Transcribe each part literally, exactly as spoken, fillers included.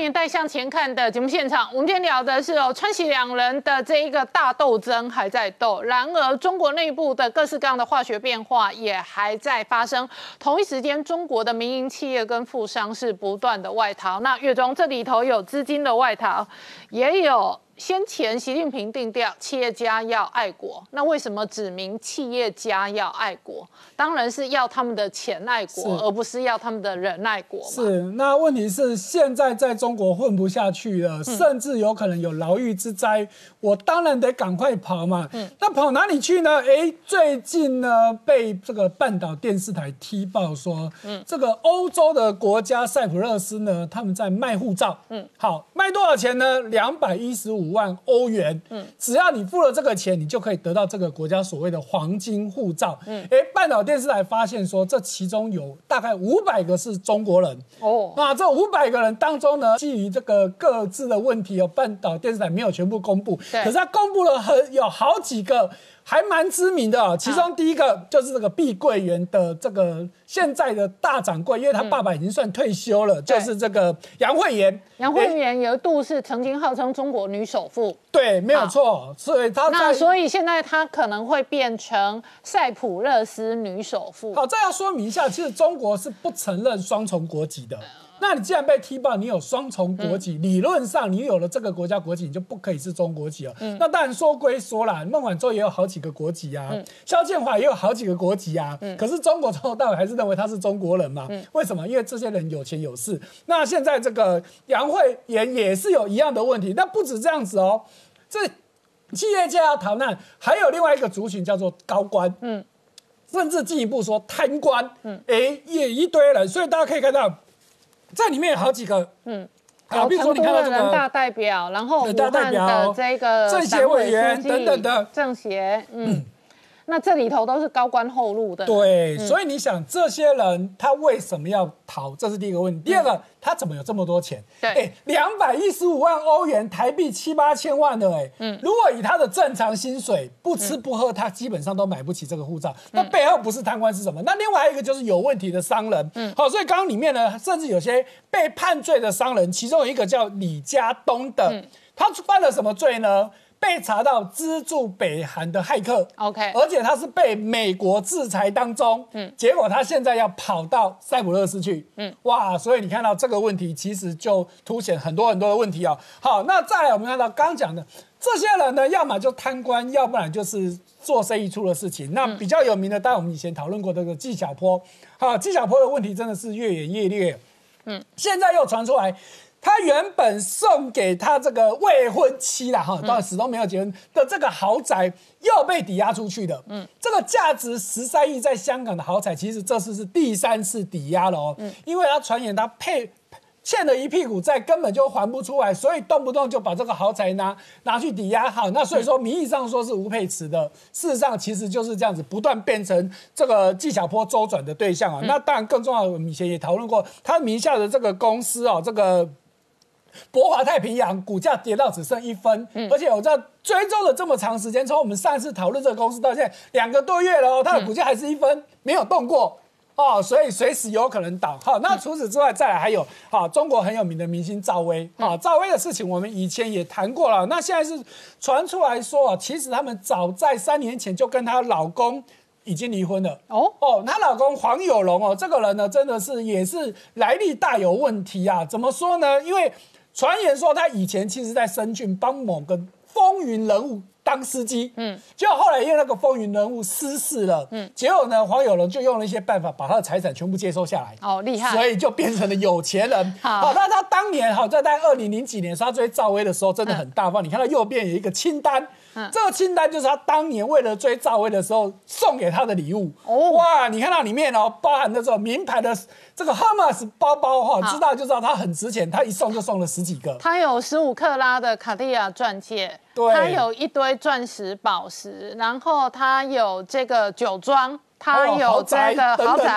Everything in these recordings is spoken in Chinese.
年代向前看的节目现场，我们今天聊的是哦，川习两人的这一个大斗争还在斗，然而中国内部的各式各样的化学变化也还在发生。同一时间，中国的民营企业跟富商是不断的外逃。那月中这里头有资金的外逃，也有。 先前习近平定调，企业家要爱国。那为什么指明企业家要爱国？当然是要他们的钱爱国，而不是要他们的人爱国嘛。 是，那问题是现在在中国混不下去了，嗯、甚至有可能有牢狱之灾。我当然得赶快跑嘛。嗯、那跑哪里去呢？哎，最近呢被这个半岛电视台踢爆说，嗯、这个欧洲的国家塞浦路斯呢，他们在卖护照。嗯，好，卖多少钱呢？两百一十五。 五万欧元，嗯，只要你付了这个钱，你就可以得到这个国家所谓的黄金护照。嗯，哎，半岛电视台发现说，这其中有大概五百个是中国人。哦，那这五百个人当中呢，基于这个各自的问题，哦，半岛电视台没有全部公布，可是他公布了很有好几个。 还蛮知名的、哦，其中第一个就是这个碧桂园的这个现在的大掌柜，因为他爸爸已经算退休了，嗯、就是这个杨惠妍。 杨惠妍有一度是曾经号称中国女首富， 对，没有错，所以他那所以现在他可能会变成塞浦路斯女首富。 好，这要说明一下，其实中国是不承认双重国籍的。 那你既然被踢爆，你有双重国籍，嗯、理论上你有了这个国家国籍，你就不可以是中国籍了。嗯、那当然说归说啦，孟晚舟也有好几个国籍啊，嗯、肖建华也有好几个国籍啊。嗯、可是中国从头到尾还是认为他是中国人嘛？嗯、为什么？因为这些人有钱有势。那现在这个杨惠妍也是有一样的问题。那不止这样子哦，这企业家要逃难，还有另外一个族群叫做高官。嗯，甚至进一步说贪官。嗯，哎，也一堆人，所以大家可以看到。 这里面有好几个，嗯， 啊，比如说你看到这个人大代表，然后武汉的这个政协委员等等的政协，嗯，嗯那这里头都是高官厚禄的， 对，嗯、所以你想这些人他为什么要逃？这是第一个问题。第二个，嗯、他怎么有这么多钱？ 对， 哎，两百一十五万欧元，台币七八千万的，哎，嗯，如果以他的正常薪水，不吃不喝，他基本上都买不起这个护照。嗯、那背后不是贪官是什么？那另外还有一个就是有问题的商人，嗯，好，所以刚刚里面呢，甚至有些被判罪的商人，其中有一个叫李家东的，嗯、他犯了什么罪呢？ 被查到资助北韩的骇客 ，OK， 而且他是被美国制裁当中，嗯，结果他现在要跑到塞浦路斯去，嗯，哇，所以你看到这个问题，其实就凸显很多很多的问题哦。好，那再来我们看到刚刚讲的这些人呢，要么就贪官，要不然就是做生意出了事情。那比较有名的，当然我们以前讨论过这个纪晓波，好，纪晓波的问题真的是越演越烈，嗯，现在又传出来。 他原本送给他这个未婚妻啦，哈，当然始终没有结婚的这个豪宅又被抵押出去的。嗯，这个价值十三亿在香港的豪宅，其实这次是第三次抵押了哦。嗯，因为他传言他配欠了一屁股债，根本就还不出来，所以动不动就把这个豪宅拿拿去抵押。好，那所以说名义上说是吴佩慈的，事实上其实就是这样子，不断变成这个纪晓波周转的对象啊。嗯、那当然更重要的，我们以前也讨论过，他名下的这个公司哦，这个。 博华太平洋股价跌到只剩一分，嗯、而且我在追踪了这么长时间，从我们上次讨论这个公司到现在两个多月了哦，它的股价还是一分，嗯、没有动过哦，所以随时有可能倒。好，那除此之外，再来还有好中国很有名的明星赵薇，好赵薇的事情我们以前也谈过了，那现在是传出来说，其实他们早在三年前就跟她老公。 已经离婚了哦哦，她老公黄有龙哦，这个人呢真的是也是来历大有问题啊。怎么说呢？因为传言说他以前其实在深圳帮某个风云人物当司机，嗯，结果后来因为那个风云人物失势了，嗯，结果呢黄有龙就用了一些办法把他的财产全部接收下来， 哦，厉害， 所以就变成了有钱人。好，那他当年好在在二零零几年他追赵薇的时候真的很大方，嗯、你看到右边有一个清单。 嗯、这个清单就是他当年为了追赵薇的时候送给他的礼物哦，哇！你看到里面哦，包含的这种名牌的这个 Hermes 包包哈，知道就知道它很值钱，他一送就送了十几个。 他有十五克拉的卡地亚钻戒， 对， 他有一堆钻石宝石，然后他有这个酒庄，他有这个豪宅。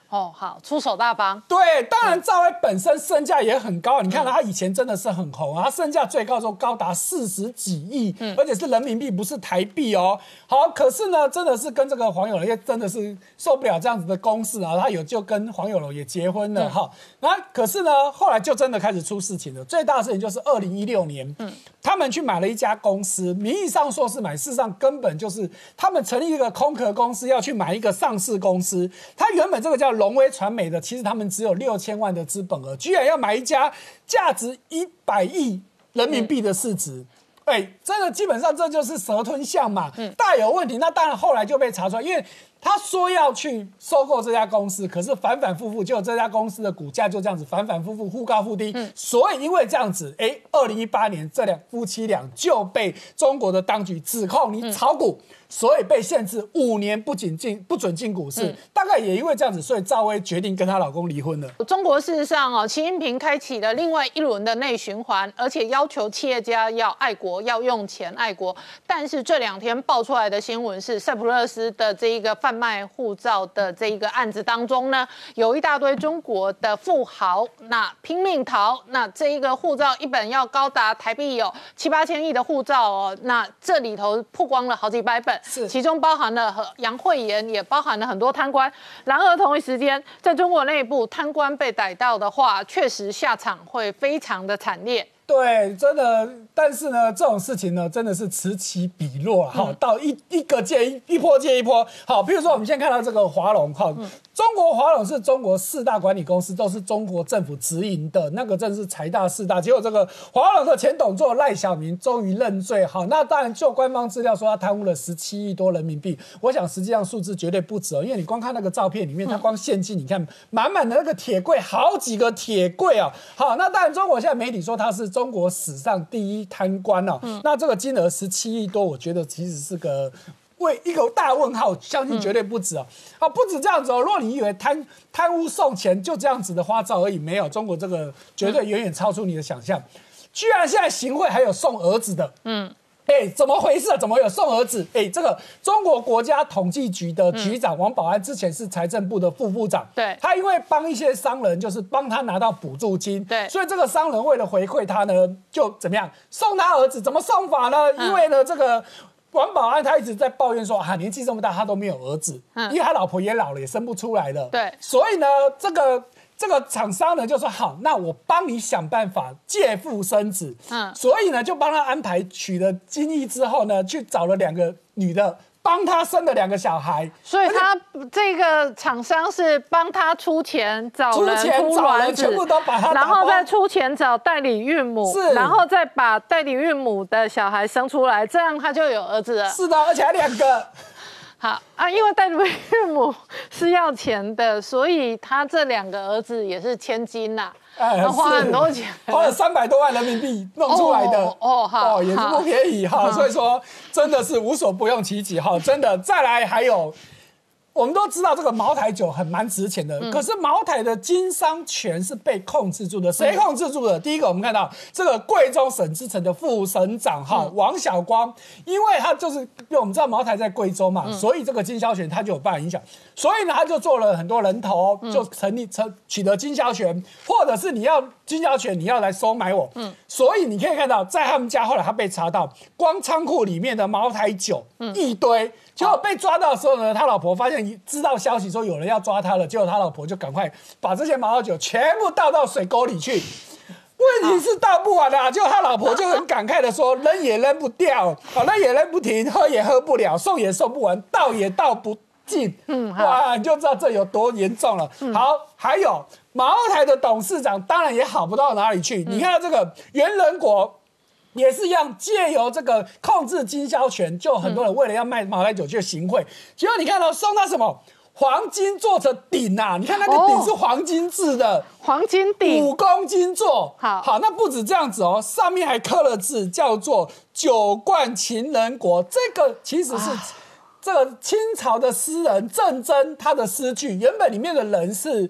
哦，好，出手大方。 对，当然赵薇本身身价也很高，你看到她以前真的是很红啊，她身价最高时候高达四十几亿，嗯、而且是人民币，不是台币哦。好，可是呢，真的是跟这个黄有龙，因为真的是受不了这样子的攻势啊，他有就跟黄有龙也结婚了哈。那、嗯、可是呢，后来就真的开始出事情了。最大的事情就是二零一六年，嗯，他们去买了一家公司，名义上说是买，事实上根本就是他们成立一个空壳公司，要去买一个上市公司。他原本这个叫龙威传媒的，其实他们只有六千万的资本额，居然要买一家价值一百亿人民币的市值。哎、欸，真的基本上这就是蛇吞象嘛，嗯、大有问题。那当然后来就被查出来，因为他说要去收购这家公司，可是反反复复，结果这家公司的股价就这样子反反复复，忽高忽低。嗯、所以因为这样子，哎、欸，二零一八年这两夫妻俩就被中国的当局指控你炒股。嗯所以被限制五年不仅进不准进股市，嗯、大概也因为这样子，所以赵薇决定跟她老公离婚了。 中国事实上哦，习近平开启了另外一轮的内循环，而且要求企业家要爱国，要用钱爱国。但是这两天爆出来的新闻是，塞浦路斯的这一个贩卖护照的这一个案子当中呢，有一大堆中国的富豪那拼命逃，那这一个护照一本要高达台币有七八千亿的护照哦，那这里头曝光了好几百本。是，其中包含了杨惠妍，也包含了很多贪官。然而同一时间，在中国内部，贪官被逮到的话，确实下场会非常的惨烈。 对，真的，但是呢，这种事情呢，真的是此起彼落哈、嗯，到一一个接一一波接一波。好，比如说我们现在看到这个华龙哈，嗯、中国华龙是中国四大管理公司，都是中国政府直营的，那个真是财大势大。结果这个华龙的前董座赖小民终于认罪，好，那当然就官方资料说他贪污了十七亿多人民币，我想实际上数字绝对不止哦，因为你光看那个照片里面，他光现金，你看满满的那个铁柜，好几个铁柜哦。好，那当然中国现在媒体说他是中国史上第一贪官哦，嗯、那这个金额十七亿多，我觉得其实是个为一个大问号，相信绝对不止哦。啊，不止这样子哦。如果你以为贪贪污送钱就这样子的花招而已，没有，中国这个绝对远远超出你的想象。居然现在行贿还有送儿子的，嗯。哎、欸，怎么回事啊？怎么有送儿子？哎、欸，这个中国国家统计局的局长王保安之前是财政部的副部长， 对， 他因为帮一些商人，就是帮他拿到补助金， 对， 所以这个商人为了回馈他呢，就怎么样送他儿子？怎么送法呢？嗯、因为呢，这个王保安他一直在抱怨说啊，年纪这么大他都没有儿子，嗯、因为他老婆也老了，也生不出来了， 对， 所以呢，这个。这个厂商呢就说好，那我帮你想办法借腹生子，嗯，所以呢就帮他安排娶了金毅之后呢，去找了两个女的帮他生了两个小孩， 所以他这个厂商是帮他出钱找人出卵子， 全部都把他打包， 然后再出钱找代理孕母， 是， 然后再把代理孕母的小孩生出来，这样他就有儿子了。 是的，而且还两个。 好啊，因为代理孕母是要钱的，所以他这两个儿子也是千金呐、啊，哎、花很多钱， 花了三百多万人民币弄出来的， 哦，哦好， 哦，也是不便宜哈，所以说真的是无所不用其极哈，真的。再来还有。我们都知道这个茅台酒很蛮值钱的，嗯、可是茅台的经商权是被控制住的，谁控制住的？嗯、第一个，我们看到这个贵州省之城的副省长哈、嗯、王晓光，因为他就是因为我们知道茅台在贵州嘛，嗯、所以这个经销权他就有办法影响，所以呢他就做了很多人头，就成立成取得经销权，或者是你要经销权你要来收买我，嗯，所以你可以看到在他们家后来他被查到，光仓库里面的茅台酒、嗯、一堆。结果被抓到的时候呢，他老婆发现知道消息说有人要抓他了，结果他老婆就赶快把这些茅台酒全部倒到水沟里去。问题是倒不完啊，结果他老婆就很感慨的说：“扔也扔不掉，好扔也扔不停，喝也喝不了，送也送不完，倒也倒不尽。”嗯，哇，你就知道这有多严重了。嗯、好，还有茅台的董事长当然也好不到哪里去。嗯、你看到这个袁仁国。也是一样，借由这个控制经销权，就很多人为了要卖茅台酒就行贿。结果你看到、哦、送他什么黄金做成鼎啊？你看那个鼎是黄金制的，哦、 黄金鼎五公斤做。 好， 好，那不止这样子哦，上面还刻了字，叫做“酒冠情人国”。这个其实是这个清朝的诗人郑曾他的诗句，原本里面的人是。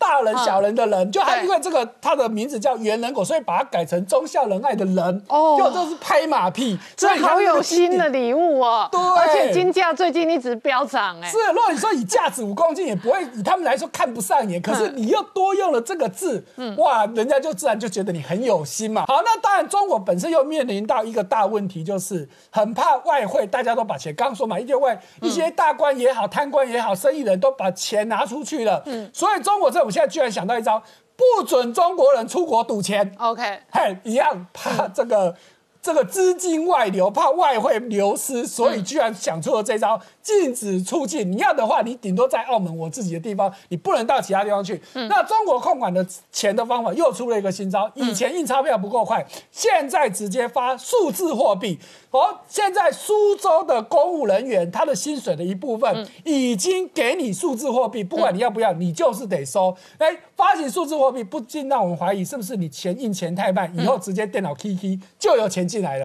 大人小人的人，就他因为这个他的名字叫猿人狗，所以把它改成忠孝仁爱的人。哦，就这是拍马屁， 这好有心的礼物哦。对，而且金价最近一直飙涨，哎。 是，如果你说以价值五公斤，也不会以他们来说看不上眼，可是你又多用了这个字，嗯，哇，人家就自然就觉得你很有心嘛。好，那当然中国本身又面临到一个大问题，就是很怕外汇，大家都把钱，刚刚说嘛，一些外一些大官也好，贪官也好，生意人都把钱拿出去了，嗯，所以中国政府现在居然想到一招，不准中国人出国赌钱。 OK， 嘿，一样怕这个。嗯这个资金外流，怕外汇流失，所以居然想出了这招，禁止出境。你要的话，你顶多在澳门我自己的地方，你不能到其他地方去。嗯、那中国控管的钱的方法又出了一个新招，以前印钞票不够快，现在直接发数字货币。哦，现在苏州的公务人员他的薪水的一部分已经给你数字货币，不管你要不要，你就是得收。哎，发行数字货币不禁让我们怀疑，是不是你钱印钱太慢，以后直接电脑 K K 就有钱进来了。